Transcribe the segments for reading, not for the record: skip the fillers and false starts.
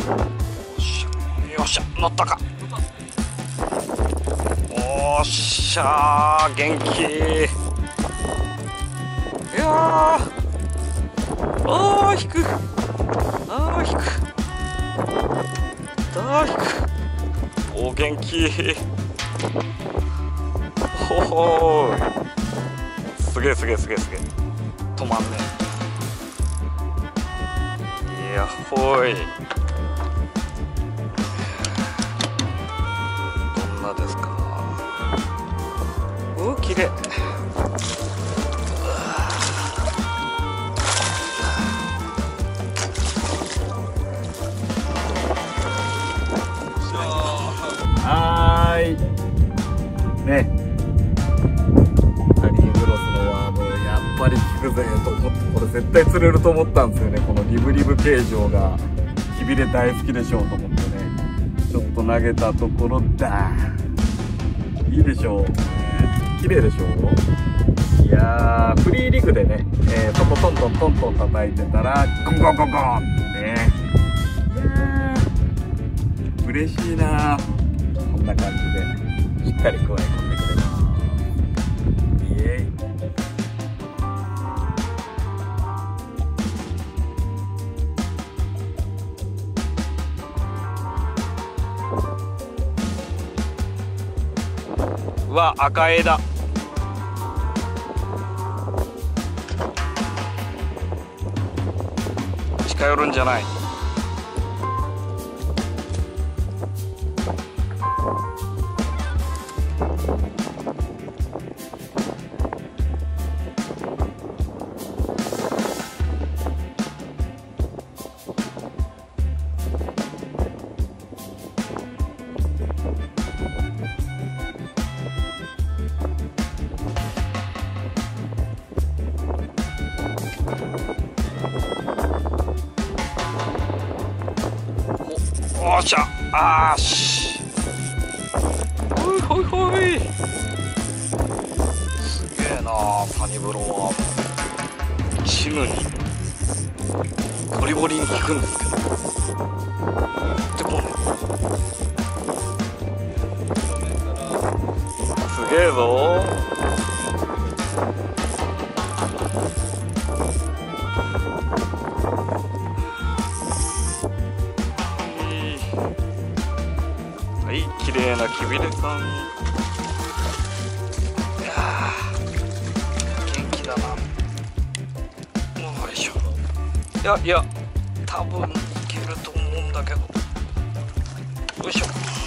よっしゃ、乗ったか。おっしゃー、元気。いやー、あー引く、あー引く、あー引く。お元気。ほほー、すげえすげえすげえすげえ。止まんねえ。いやほーい。どんなですか。綺麗。はーいね、ハリーブロスのワームやっぱり効くぜと思って、これ絶対釣れると思ったんですよね。このリブリブ形状がきびれ大好きでしょうと思ってね、ちょっと投げたところだ。いいでしょう、綺麗でしょう。いやー、フリーリグでね、そこトントントントン叩いてたらゴンゴンゴンゴンってね。いやー嬉しいなー。こんな感じでしっかり加え込んでくれます。イエーイ。うわ、赤枝。近寄るんじゃない。おっしゃ、あーし、ほいほいほい。すげえなー、サニブロはチヌにゴリゴリに効くんですけど、でこね、すげえぞー。はい、綺麗なきびれさん。いやー、元気だな。よいしょ。いやいや、多分いけると思うんだけど。よいしょ。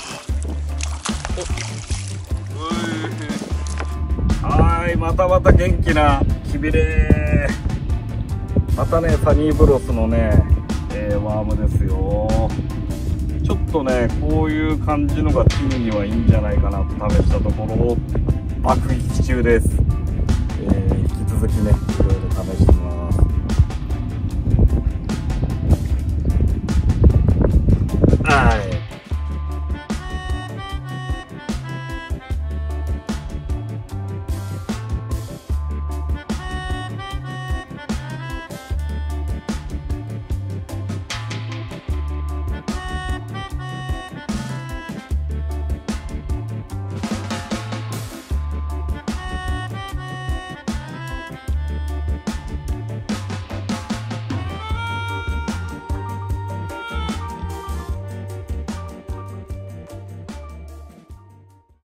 お、はい、またまた元気なきびれ。またね、サニーブロスのね、ワームですよ。ちょっとね、こういう感じのがチヌにはいいんじゃないかなと試したところ爆撃中です。引き続きね、いろいろ試して